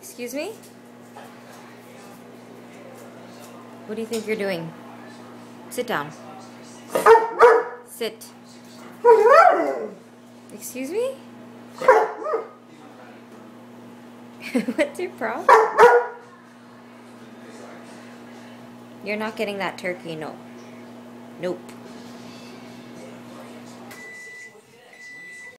Excuse me? What do you think you're doing? Sit down. Sit. Excuse me? What's your problem? You're not getting that turkey, no. Nope.